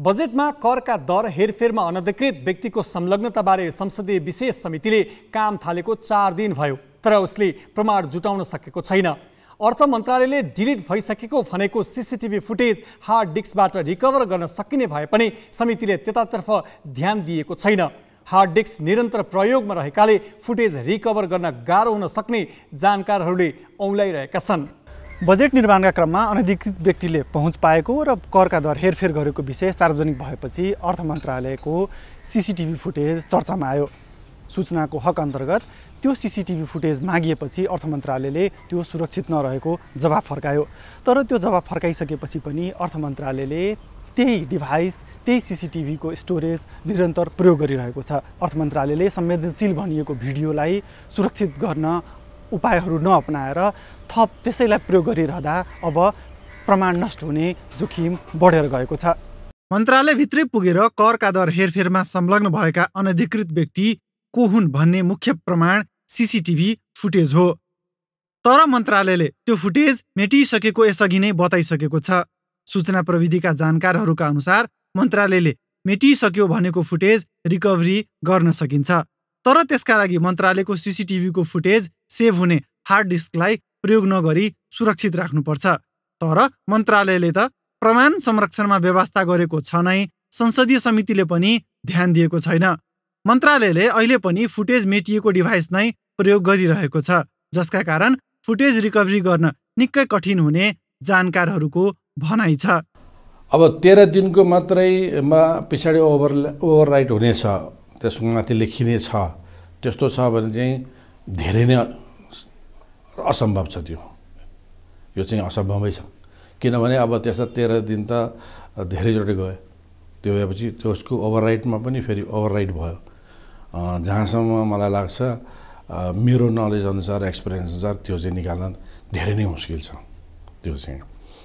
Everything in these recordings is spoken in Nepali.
बजेटमा करका दर हेरफेरमा अनधिकृत व्यक्तिको संलग्नताबारे संसदीय विशेष समितिले काम थालेको 4 दिन भयो, तर उसले प्रमाण जुटाउन सकेको छैन। अर्थ मन्त्रालयले डिलिट भइसकेको भनेको सीसीटीभी फुटेज हार्ड डिस्कबाट रिकभर गर्न सकिने भए पनि समितिले त्यतातर्फ ध्यान दिएको छैन। हार्ड डिस्क निरन्तर प्रयोगमा रहेकाले फुटेज रिकभर गर्न गाह्रो हुन सक्ने जानकारहरूले औँल्याइरहेका छन्। बजेट निर्माणका क्रममा अनधिकृत व्यक्तिले पहुँच पाएको र करका दर हेरफेर गरेको विषय सार्वजनिक भएपछि अर्थ मन्त्रालयको सीसीटीभी फुटेज चर्चामा आयो। सूचनाको हक अन्तर्गत त्यो सीसीटीभी फुटेज मागिएपछि अर्थ मन्त्रालयले त्यो सुरक्षित नरहेको जवाफ फर्कायो। तर त्यो जवाफ फर्काइसकेपछि पनि अर्थ मन्त्रालयले त्यही डिभाइस, त्यही सीसीटीभीको स्टोरेज निरन्तर प्रयोग गरिरहेको छ। अर्थ मन्त्रालयले संवेदनशील भनिएको भिडियोलाई सुरक्षित गर्न उपायहरू नअपनाएर थप त्यसैलाई प्रयोग गरिरहँदा अब प्रमाण नष्ट हुने जोखिम बढेर गएको छ। मन्त्रालयभित्रै पुगेर करका दर हेरफेरमा संलग्न भएका अनधिकृत व्यक्ति को हुन् भन्ने मुख्य प्रमाण सीसीटीभी फुटेज हो। तर मन्त्रालयले त्यो फुटेज मेटिसकेको यसअघि नै बताइसकेको छ। सूचना प्रविधिका जानकारहरूका अनुसार मन्त्रालयले मेटिसक्यो भनेको फुटेज रिकभरी गर्न सकिन्छ, तर त्यसका लागि मन्त्रालयको सीसीटीभीको फुटेज सेभ हुने हार्ड डिस्कलाई प्रयोग नगरी सुरक्षित राख्नुपर्छ। तर मन्त्रालयले त प्रमाण संरक्षणमा व्यवस्था गरेको छ नै, संसदीय समितिले पनि ध्यान दिएको छैन। मन्त्रालयले अहिले पनि फुटेज मेटिएको डिभाइस नै प्रयोग गरिरहेको छ, जसका कारण फुटेज रिकभरी गर्न निकै कठिन हुने जानकारहरूको भनाइ छ। अब 13 दिनको मात्रैमा पछाडि ओभरराइट हुनेछ, त्यसको माथि लेखिने छ, त्यस्तो छ भने चाहिँ धेरै नै असम्भव छ। यो चाहिँ असम्भवै छ, किनभने अब त्यसमा 13 दिन त धेरैचोटि गयो। त्यो भएपछि त्यसको ओभरराइटमा पनि फेरि ओभरराइट भयो। जहाँसम्म मलाई लाग्छ मेरो नलेज अनुसार, एक्सपिरियन्स अनुसार त्यो चाहिँ निकाल्न धेरै नै मुस्किल छ। त्यो चाहिँ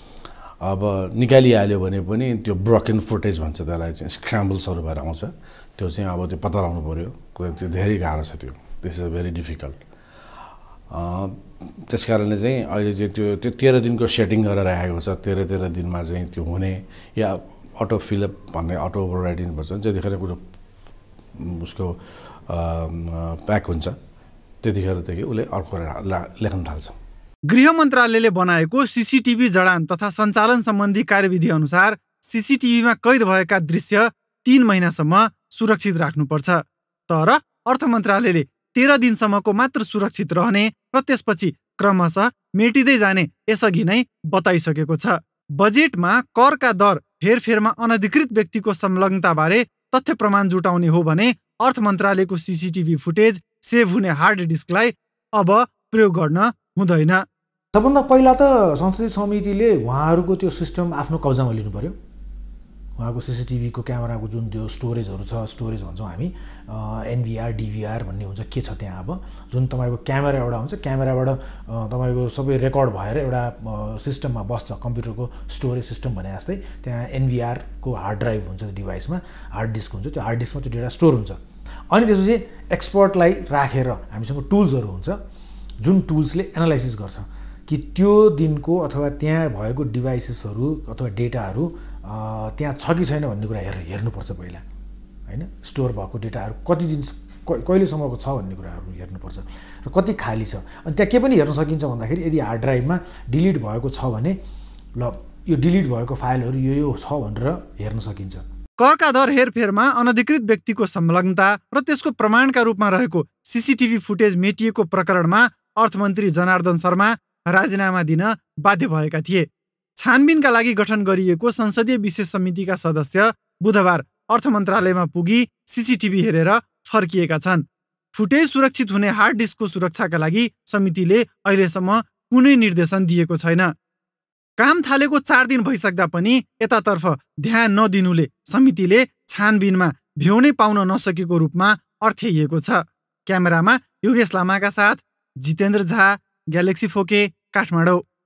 अब निकालिहाल्यो भने पनि त्यो ब्रोकन फुटेज भन्छ, त्यसलाई चाहिँ स्क्रैम्बल्सहरू भएर आउँछ। त्यो चाहिँ अब त्यो पत्ता लगाउनु पऱ्यो, त्यो धेरै गाह्रो छ। त्यो दिस इज भेरी डिफिकल्ट। त्यस कारणले चाहिँ अहिले चाहिँ त्यो 13 दिनको सेटिङ गरेर राखेको छ। 13 दिनमा चाहिँ त्यो हुने या अटो फिलअप भन्ने अटो ओभरराइडिङ भन्छ, जतिखेर कुरो उसको प्याक हुन्छ त्यतिखेरदेखि उसले अर्को लेख्न थाल्छ। गृह मन्त्रालयले बनाएको सीसीटीभी जडान तथा सञ्चालन सम्बन्धी कार्यविधि अनुसार सीसीटीभीमा कैद भएका दृश्य 3 महिनासम्म सुरक्षित राख्नुपर्छ। तर अर्थ मन्त्रालयले 13 दिनसम्मको मात्र सुरक्षित रहने र त्यसपछि क्रमशः मेटिँदै जाने यसअघि नै बताइसकेको छ। बजेटमा करका दर हेरफेरमा अनधिकृत व्यक्तिको संलग्नताबारे तथ्य प्रमाण जुटाउने हो भने अर्थ मन्त्रालयको सीसीटीभी फुटेज सेभ हुने हार्ड डिस्कलाई अब प्रयोग गर्न हुँदैन। सबभन्दा पहिला त संसदीय समितिले उहाँहरूको त्यो सिस्टम आफ्नो कब्जामा लिनु पर्यो। उहाँको सीसीटीभीको क्यामेराको जुन त्यो स्टोरेजहरू छ, स्टोरेज भन्छौँ हामी, एनभीआर डीभीआर भन्ने हुन्छ, के छ त्यहाँ। अब जुन तपाईँको क्यामेरा एउटा हुन्छ, क्यामेराबाट तपाईँको सबै रेकर्ड भएर एउटा सिस्टममा बस्छ, कम्प्युटरको स्टोरेज सिस्टम भने जस्तै। त्यहाँ एनभीआरको हार्ड ड्राइभ हुन्छ, डिभाइसमा हार्ड डिस्क हुन्छ, त्यो हार्ड डिस्कमा त्यो डेटा स्टोर हुन्छ। अनि त्यसपछि एक्सपर्टलाई राखेर हामीसँग टुल्सहरू हुन्छ, जुन टुल्सले एनालाइसिस गर्छ कि त्यो दिनको अथवा त्यहाँ भएको डिभाइसेसहरू अथवा डेटाहरू त्यहाँ छ कि छैन भन्ने कुरा हेर्नुपर्छ पहिला, होइन। स्टोर भएको डेटाहरू कति दिन कहिलेसम्मको छ भन्ने कुराहरू हेर्नुपर्छ र कति खाली छ। अनि त्यहाँ के पनि हेर्न सकिन्छ भन्दाखेरि यदि हार्ड ड्राइभमा डिलिट भएको छ भने ल यो डिलिट भएको फाइलहरू यो छ भनेर हेर्न सकिन्छ। करका दर हेरफेरमा अनधिकृत व्यक्तिको संलग्नता र त्यसको प्रमाणका रूपमा रहेको सीसीटीभी फुटेज मेटिएको प्रकरणमा अर्थमन्त्री जनार्दन शर्मा राजीनामा दिन बाध्य भएका थिए। छानबिनका लागि गठन गरिएको संसदीय विशेष समितिका सदस्य बुधबार अर्थ मन्त्रालयमा पुगी सीसीटीभी हेरेर फर्किएका छन्। फुटेज सुरक्षित हुने हार्ड डिस्कको सुरक्षाका लागि समितिले अहिलेसम्म कुनै निर्देशन दिएको छैन। काम थालेको 4 दिन भइसक्दा पनि यतातर्फ ध्यान नदिनुले समितिले छानबिनमा भ्याउनै पाउन नसकेको रूपमा अर्थ्याइएको छ। क्यामेरामा योगेश लामाका साथ जितेन्द्र झा, ग्यालेक्सी फोके, काठमाडौँ।